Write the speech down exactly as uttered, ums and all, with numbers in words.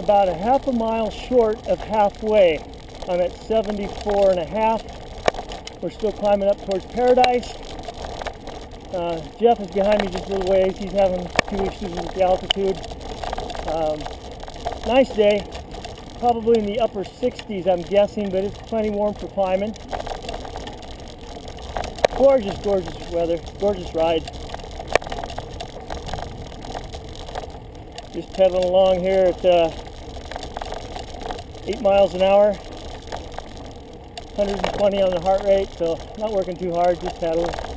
about a half a mile short of halfway. I'm at seventy-four and a half. We're still climbing up towards Paradise. Uh, Jeff is behind me just a little ways. He's having two issues with the altitude. Um, nice day. Probably in the upper sixties, I'm guessing, but it's plenty warm for climbing. Gorgeous, gorgeous weather. Gorgeous ride. Just pedaling along here at uh, eight miles an hour. one hundred twenty on the heart rate, so not working too hard, just pedaling.